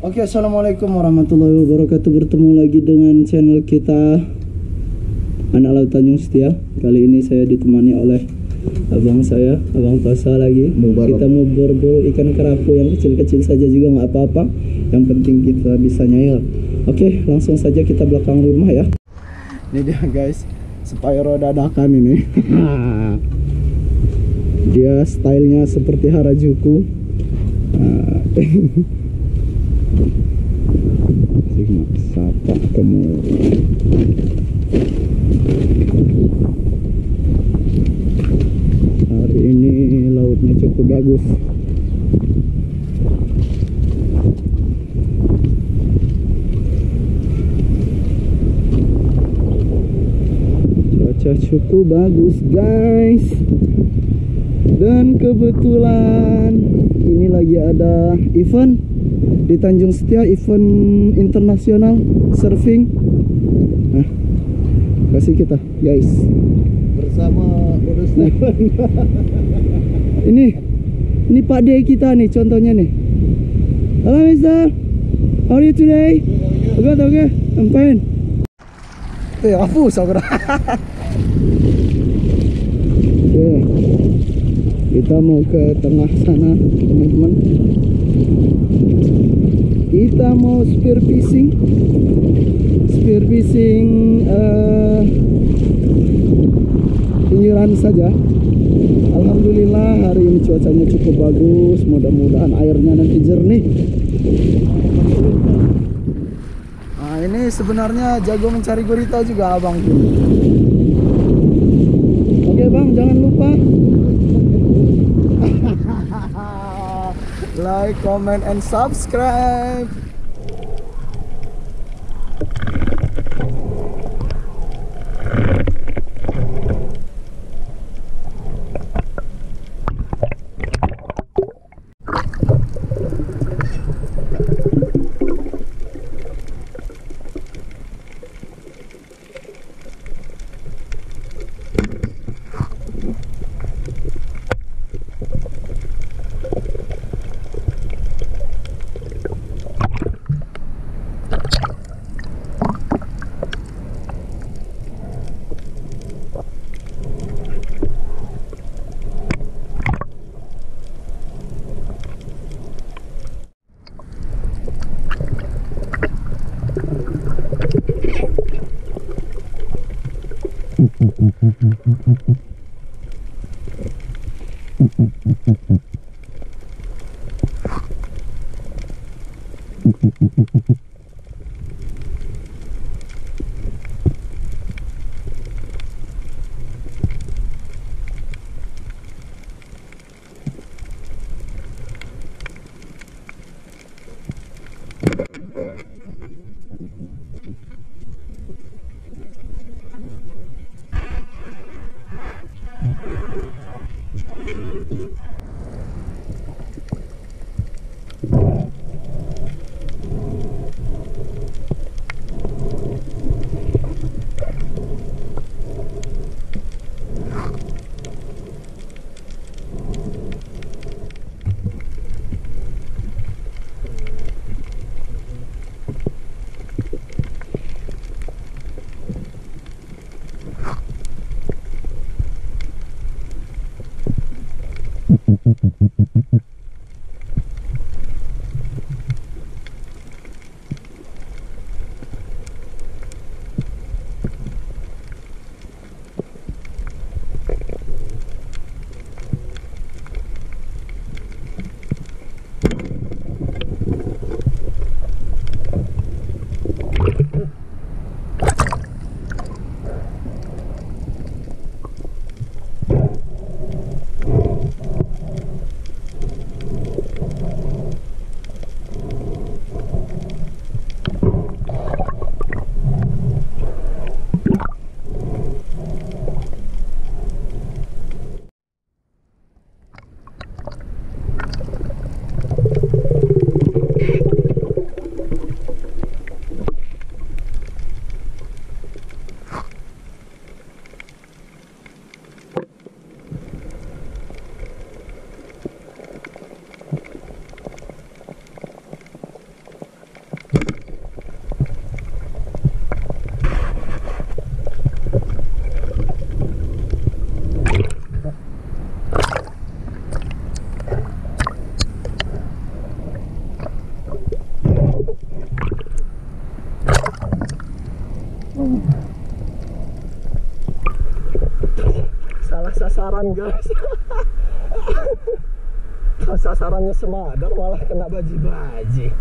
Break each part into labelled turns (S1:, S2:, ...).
S1: Oke, assalamualaikum warahmatullahi wabarakatuh. Bertemu lagi dengan channel kita Anak Laut Tanjung Setia. Kali ini saya ditemani oleh abang saya, abang Tosa lagi. Kita mau berburu ikan kerapu yang kecil-kecil saja juga nggak apa-apa. Yang penting kita bisa nyail. Oke, langsung saja kita belakang rumah ya. Ini dia guys, Spyro dadakan ini. Dia stylenya seperti Harajuku. Sapa kamu. Hari ini lautnya cukup bagus. Cuaca cukup bagus guys. Dan kebetulan ini lagi ada event di Tanjung Setia, event internasional surfing. Nah, kasih kita guys bersama Bodo Steven. Ini Pak D kita nih contohnya nih. Halo Mister, how are you today? Good, okay, I'm fine. Hapus aku dah. Oke, kita mau ke tengah sana teman-teman. Kita mau spear fishing pinggiran saja. Alhamdulillah hari ini cuacanya cukup bagus. Mudah-mudahan airnya nanti jernih. Nah, ini sebenarnya jago mencari gurita juga abang. Oke bang, jangan lupa like, comment, and subscribe.
S2: sasaran guys. Sasarannya semadar malah kena baji-baji.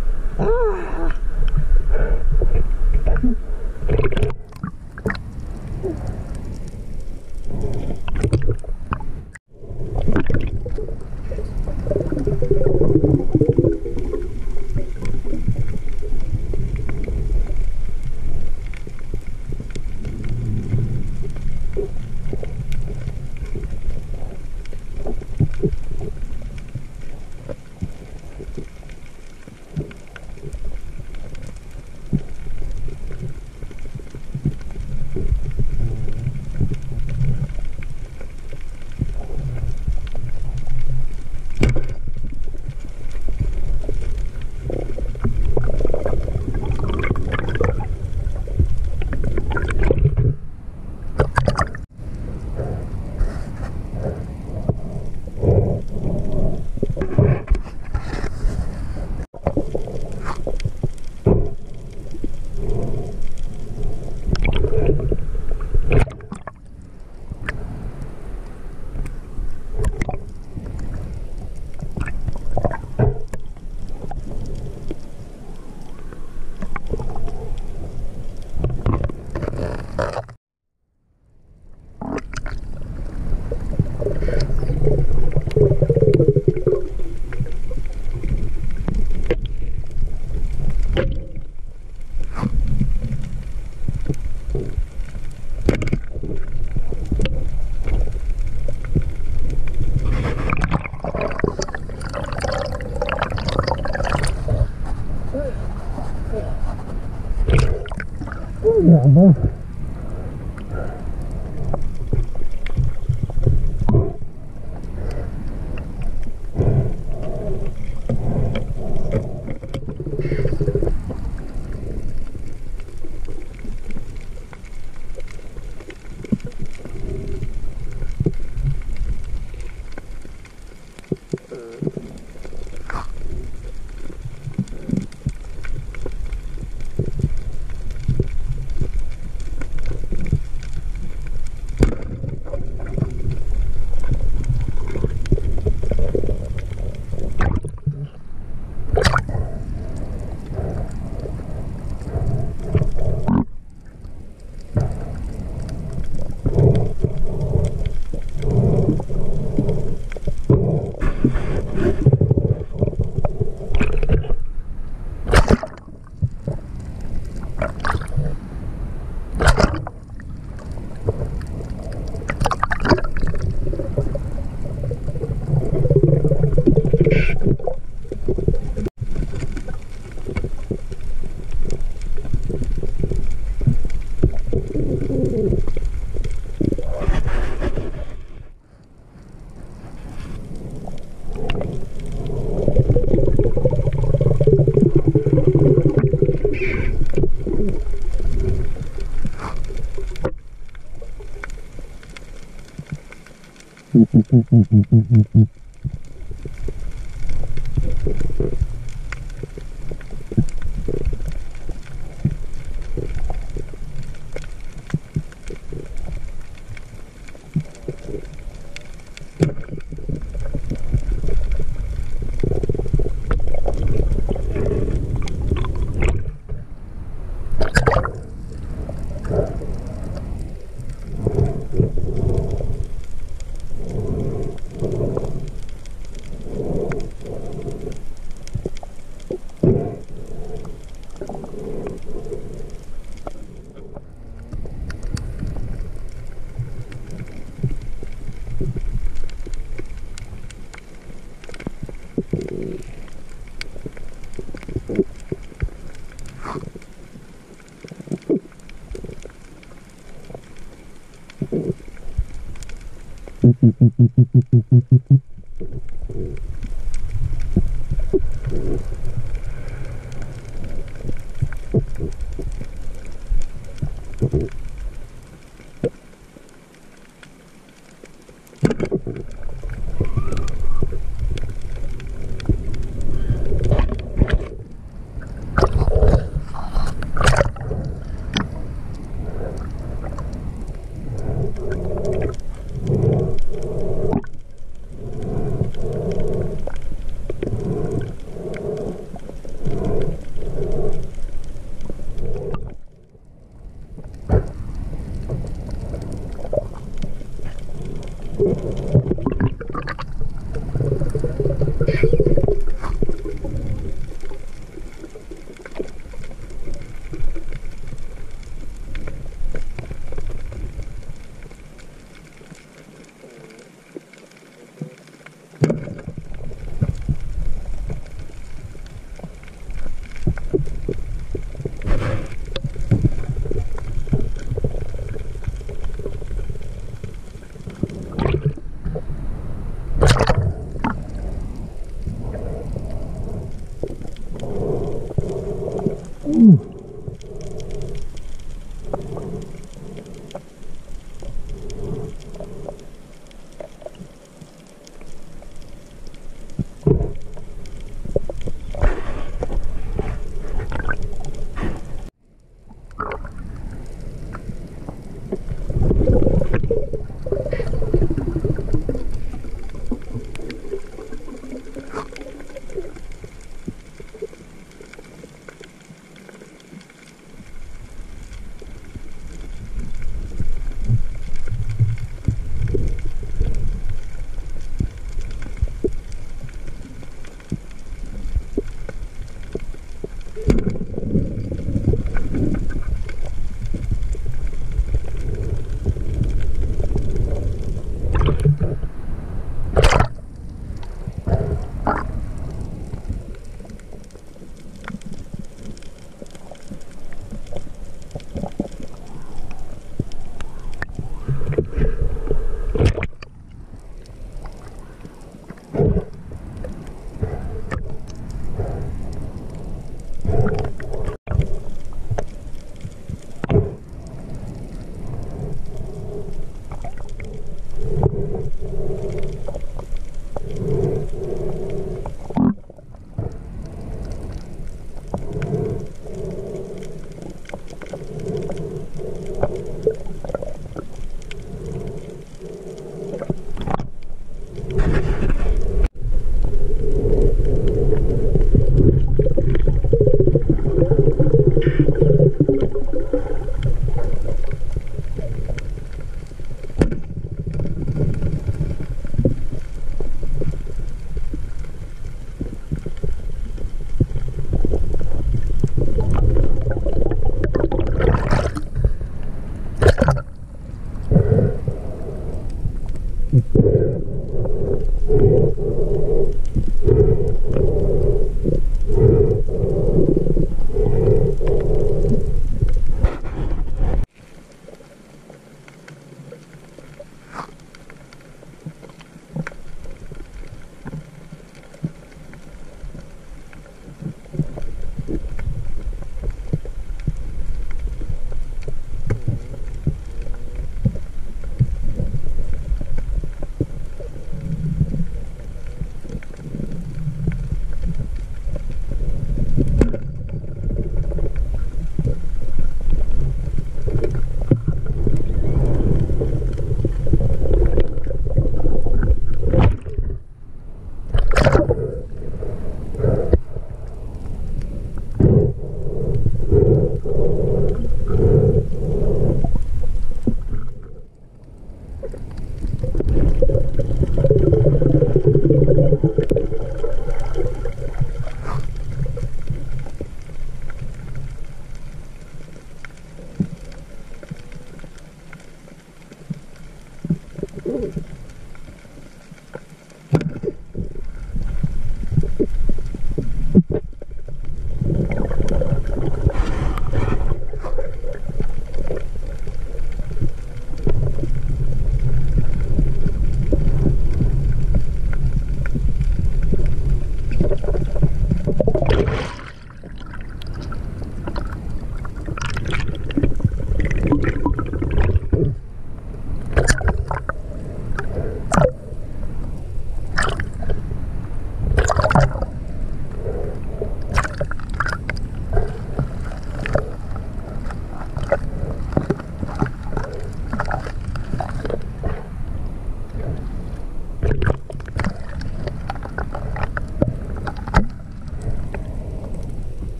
S2: Ya ampun.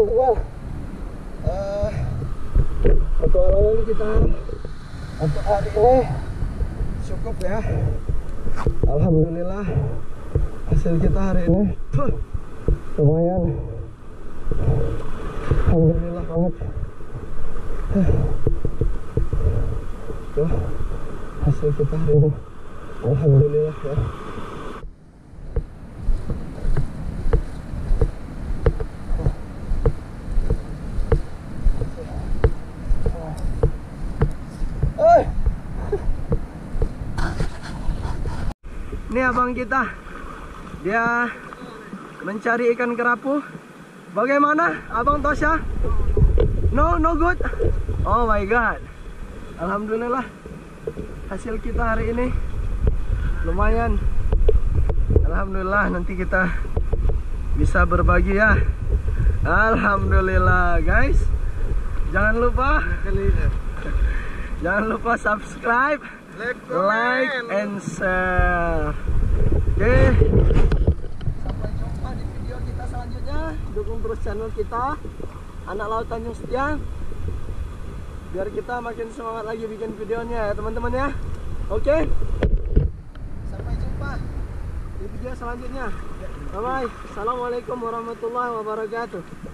S2: teman-teman. Petualangan kita untuk hari ini cukup ya. Alhamdulillah hasil kita hari ini lumayan. Alhamdulillah banget. Tuh hasil kita hari ini. Alhamdulillah ya.
S1: Ini abang kita, dia mencari ikan kerapu. Bagaimana abang Tosha? No good. Oh my god. Alhamdulillah hasil kita hari ini lumayan. Alhamdulillah, nanti kita bisa berbagi ya. Alhamdulillah guys. Jangan lupa subscribe, like and share. Oke, sampai jumpa di video kita selanjutnya. Dukung terus channel kita Anak Laut Tanjung Setia, biar kita makin semangat lagi bikin videonya ya teman-teman ya. Oke, sampai jumpa di video selanjutnya. Bye bye. Assalamualaikum warahmatullahi wabarakatuh.